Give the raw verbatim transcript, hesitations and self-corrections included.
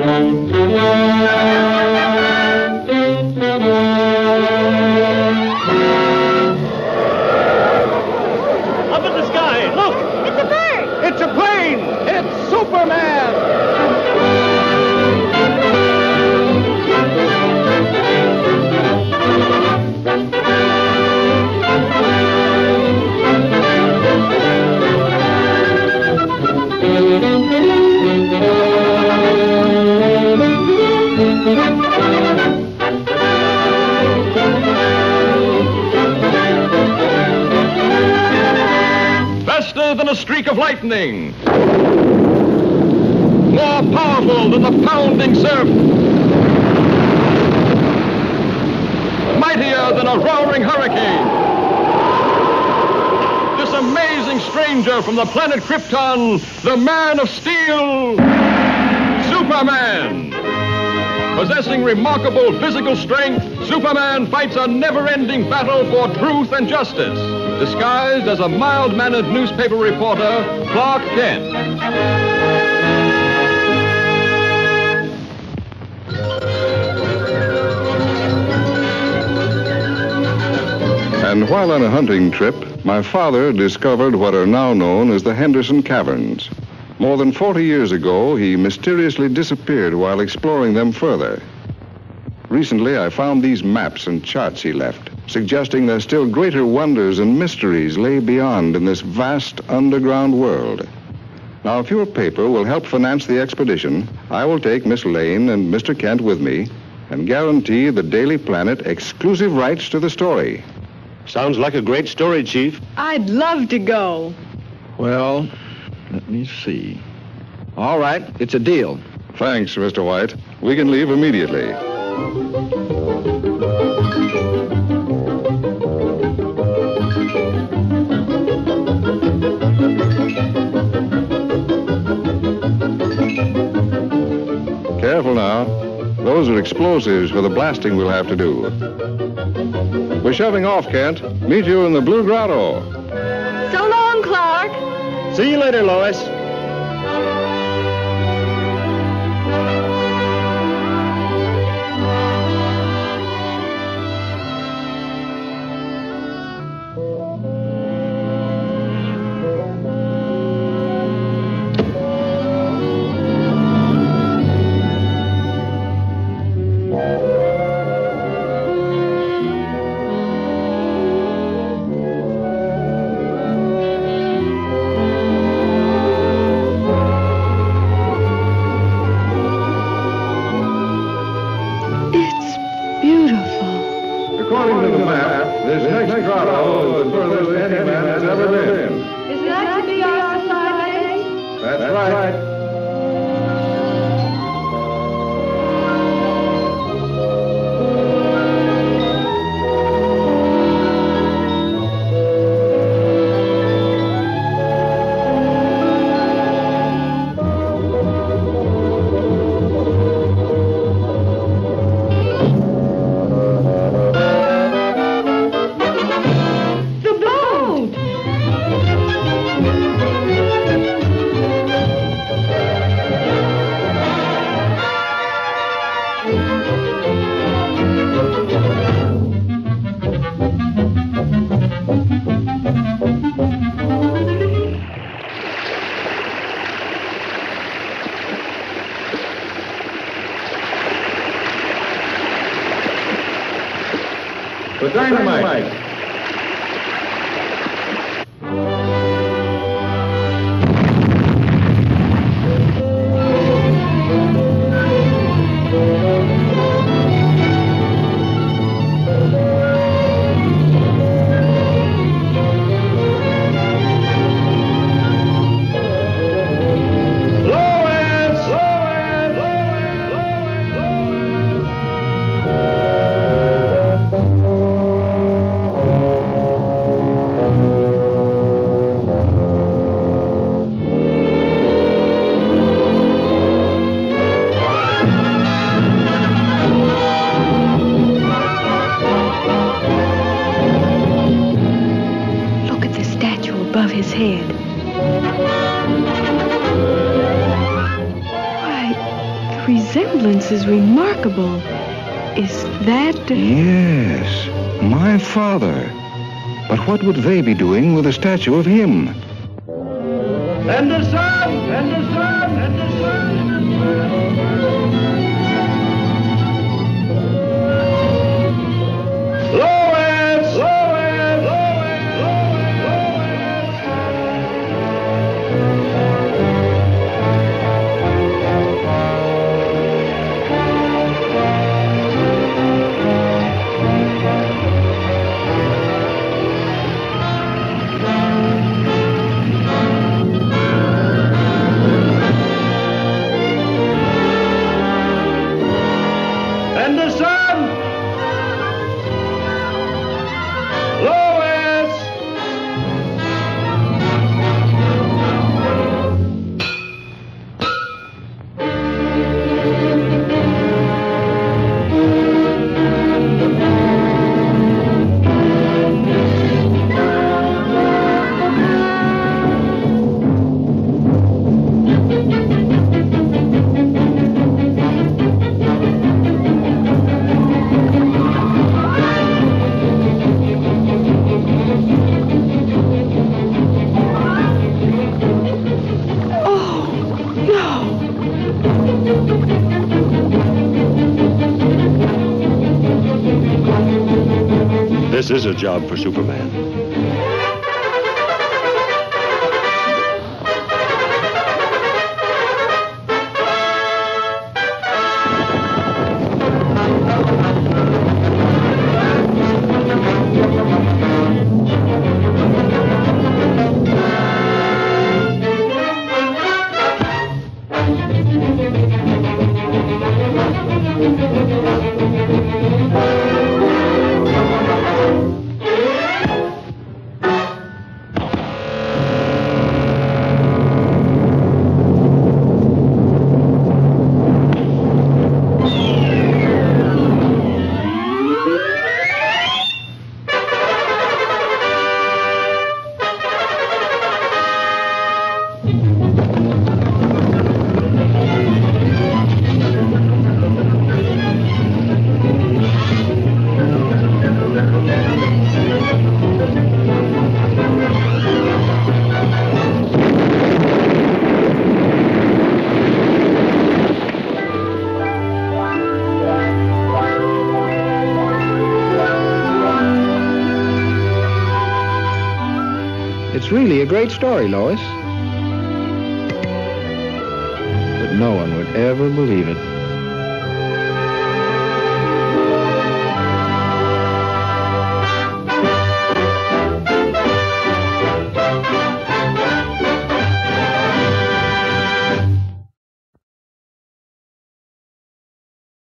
Up in the sky, look! It's a bird! It's a plane! It's Superman! Faster than a streak of lightning. More powerful than the pounding surf. Mightier than a roaring hurricane. This amazing stranger from the planet Krypton, the Man of Steel, Superman. Possessing remarkable physical strength, Superman fights a never-ending battle for truth and justice, disguised as a mild-mannered newspaper reporter, Clark Kent. And while on a hunting trip, my father discovered what are now known as the Henderson Caverns. More than forty years ago, he mysteriously disappeared while exploring them further. Recently, I found these maps and charts he left, suggesting that still greater wonders and mysteries lay beyond in this vast underground world. Now, if your paper will help finance the expedition, I will take Miss Lane and Mister Kent with me and guarantee the Daily Planet exclusive rights to the story. Sounds like a great story, Chief. I'd love to go. Well, let me see. All right, it's a deal. Thanks, Mister White. We can leave immediately. Careful now. Those are explosives for the blasting we'll have to do. We're shoving off, Kent. Meet you in the Blue Grotto. So long, Clark. See you later, Lois. According to the map, this next grotto is the furthest any man has ever been. Is that to be our assignment? That's right. The dynamite. Above his head. Why, That resemblance is remarkable. Is that... Yes, my father. But what would they be doing with a statue of him? And the sun! And the sun! And the sun! Lois! Lois! Lois! And the sun! Lois! This is a job for Superman. It's really a great story, Lois. But no one would ever believe it.